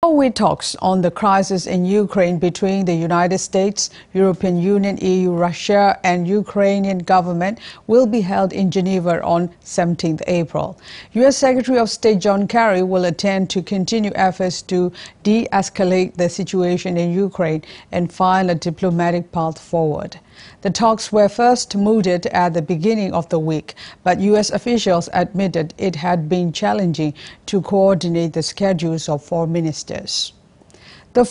Four-way talks on the crisis in Ukraine between the United States, European Union, EU, Russia and Ukrainian government will be held in Geneva on 17 April. U.S. Secretary of State John Kerry will attend to continue efforts to de-escalate the situation in Ukraine and find a diplomatic path forward. The talks were first mooted at the beginning of the week, but U.S. officials admitted it had been challenging to coordinate the schedules of four ministers.